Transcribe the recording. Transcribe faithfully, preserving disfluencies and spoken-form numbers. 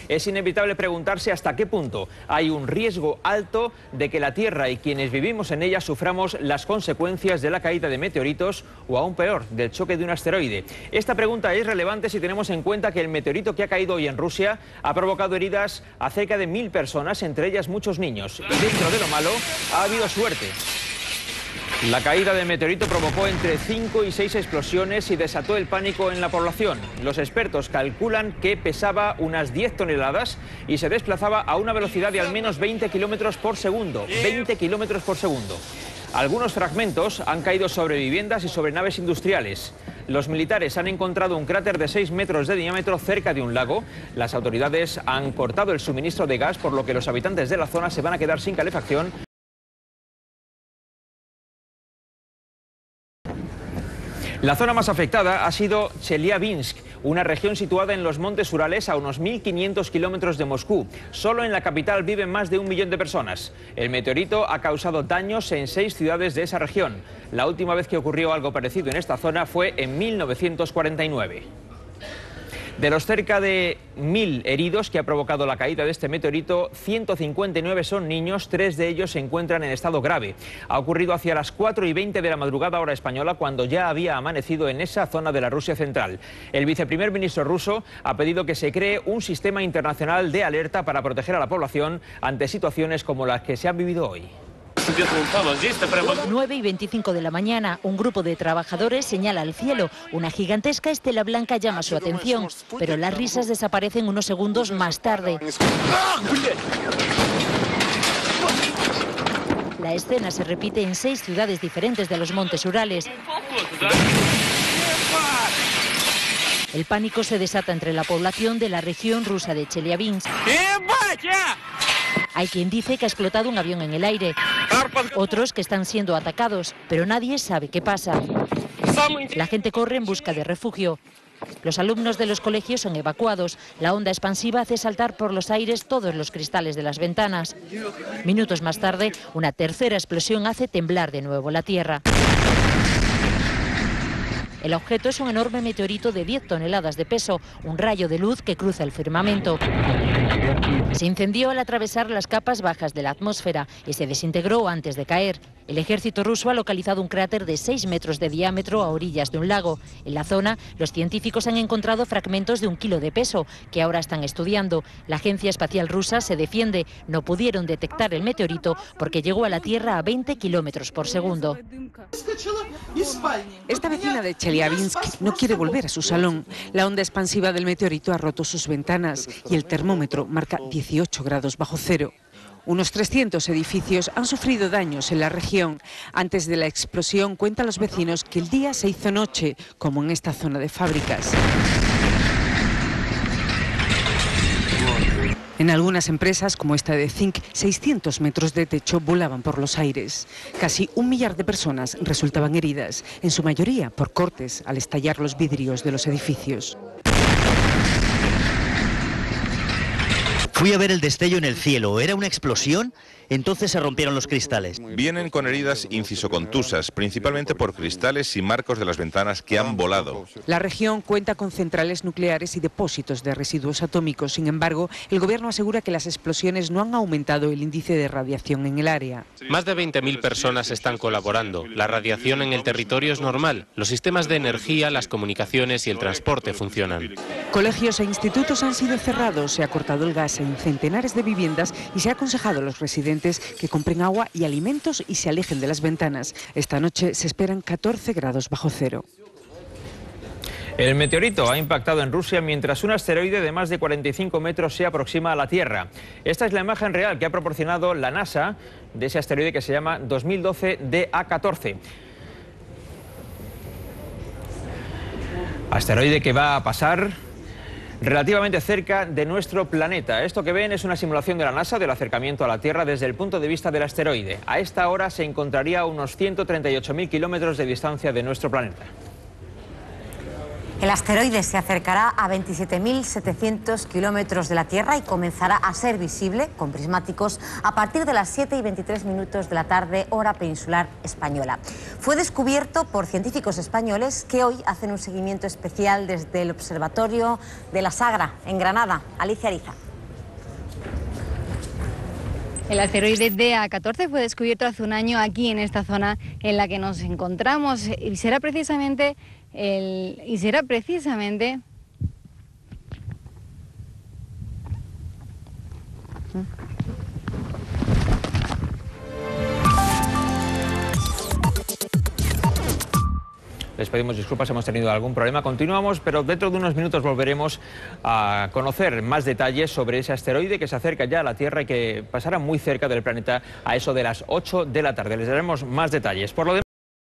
es inevitable preguntarse hasta qué punto hay un riesgo alto de que la Tierra y quienes vivimos en ella suframos las consecuencias de la caída de meteoritos o aún peor, del choque de un asteroide. Esta pregunta es relevante si tenemos en cuenta que el meteorito que ha caído hoy en Rusia ha provocado heridas a cerca de mil personas, entre ellas muchos niños. Y dentro de lo malo, ha habido suerte. La caída del meteorito provocó entre cinco y seis explosiones y desató el pánico en la población. Los expertos calculan que pesaba unas diez toneladas y se desplazaba a una velocidad de al menos veinte kilómetros por segundo. veinte kilómetros por segundo. Algunos fragmentos han caído sobre viviendas y sobre naves industriales. Los militares han encontrado un cráter de seis metros de diámetro cerca de un lago. Las autoridades han cortado el suministro de gas, por lo que los habitantes de la zona se van a quedar sin calefacción. La zona más afectada ha sido Chelyabinsk, una región situada en los montes Urales a unos mil quinientos kilómetros de Moscú. Solo en la capital viven más de un millón de personas. El meteorito ha causado daños en seis ciudades de esa región. La última vez que ocurrió algo parecido en esta zona fue en mil novecientos cuarenta y nueve. De los cerca de mil heridos que ha provocado la caída de este meteorito, ciento cincuenta y nueve son niños, tres de ellos se encuentran en estado grave. Ha ocurrido hacia las cuatro y veinte de la madrugada hora española, cuando ya había amanecido en esa zona de la Rusia central. El viceprimer ministro ruso ha pedido que se cree un sistema internacional de alerta para proteger a la población ante situaciones como las que se han vivido hoy. nueve y veinticinco de la mañana, un grupo de trabajadores señala al cielo. Una gigantesca estela blanca llama su atención, pero las risas desaparecen unos segundos más tarde. La escena se repite en seis ciudades diferentes de los montes Urales. El pánico se desata entre la población de la región rusa de Chelyabinsk. Hay quien dice que ha explotado un avión en el aire, otros que están siendo atacados, pero nadie sabe qué pasa. La gente corre en busca de refugio. Los alumnos de los colegios son evacuados. La onda expansiva hace saltar por los aires todos los cristales de las ventanas. Minutos más tarde, una tercera explosión hace temblar de nuevo la Tierra. El objeto es un enorme meteorito de diez toneladas de peso, un rayo de luz que cruza el firmamento. Se incendió al atravesar las capas bajas de la atmósfera y se desintegró antes de caer. El ejército ruso ha localizado un cráter de seis metros de diámetro a orillas de un lago. En la zona, los científicos han encontrado fragmentos de un kilo de peso, que ahora están estudiando. La Agencia Espacial Rusa se defiende. No pudieron detectar el meteorito porque llegó a la Tierra a veinte kilómetros por segundo. Esta vecina de Chelyabinsk no quiere volver a su salón. La onda expansiva del meteorito ha roto sus ventanas y el termómetro marca dieciocho grados bajo cero. Unos trescientos edificios han sufrido daños en la región. Antes de la explosión, cuentan los vecinos que el día se hizo noche, como en esta zona de fábricas. En algunas empresas, como esta de Zinc, seiscientos metros de techo volaban por los aires. Casi un millar de personas resultaban heridas, en su mayoría por cortes al estallar los vidrios de los edificios. Fui a ver el destello en el cielo. ¿Era una explosión? Entonces se rompieron los cristales. Vienen con heridas incisocontusas, principalmente por cristales y marcos de las ventanas que han volado. La región cuenta con centrales nucleares y depósitos de residuos atómicos. Sin embargo, el gobierno asegura que las explosiones no han aumentado el índice de radiación en el área. Más de veinte mil personas están colaborando. La radiación en el territorio es normal. Los sistemas de energía, las comunicaciones y el transporte funcionan. Colegios e institutos han sido cerrados, se ha cortado el gas en centenares de viviendas y se ha aconsejado a los residentes que compren agua y alimentos y se alejen de las ventanas. Esta noche se esperan catorce grados bajo cero. El meteorito ha impactado en Rusia mientras un asteroide de más de cuarenta y cinco metros se aproxima a la Tierra. Esta es la imagen real que ha proporcionado la NASA de ese asteroide que se llama dos mil doce D A catorce. Asteroide que va a pasar relativamente cerca de nuestro planeta. Esto que ven es una simulación de la NASA del acercamiento a la Tierra desde el punto de vista del asteroide. A esta hora se encontraría a unos ciento treinta y ocho mil kilómetros de distancia de nuestro planeta. El asteroide se acercará a veintisiete mil setecientos kilómetros de la Tierra y comenzará a ser visible con prismáticos a partir de las siete y veintitrés minutos de la tarde, hora peninsular española. Fue descubierto por científicos españoles que hoy hacen un seguimiento especial desde el Observatorio de la Sagra, en Granada. Alicia Ariza. El asteroide D A catorce fue descubierto hace un año aquí en esta zona en la que nos encontramos y será precisamente el y será precisamente Les pedimos disculpas, hemos tenido algún problema. Continuamos, pero dentro de unos minutos volveremos a conocer más detalles sobre ese asteroide que se acerca ya a la Tierra y que pasará muy cerca del planeta a eso de las ocho de la tarde. Les daremos más detalles. Por lo demás,